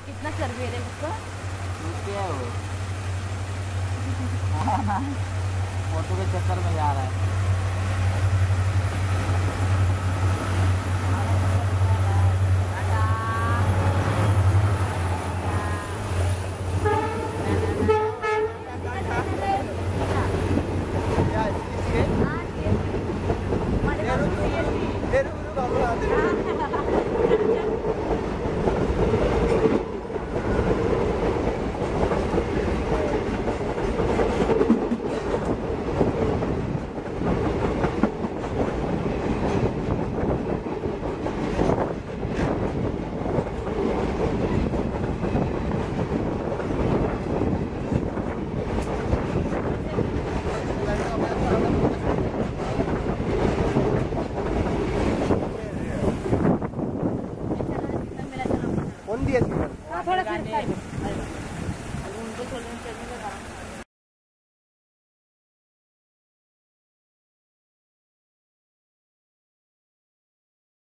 कितना सर्वे है उसका? क्या है वो? फोटो के चक्कर में जा रहा है। हाँ, थोड़ा सा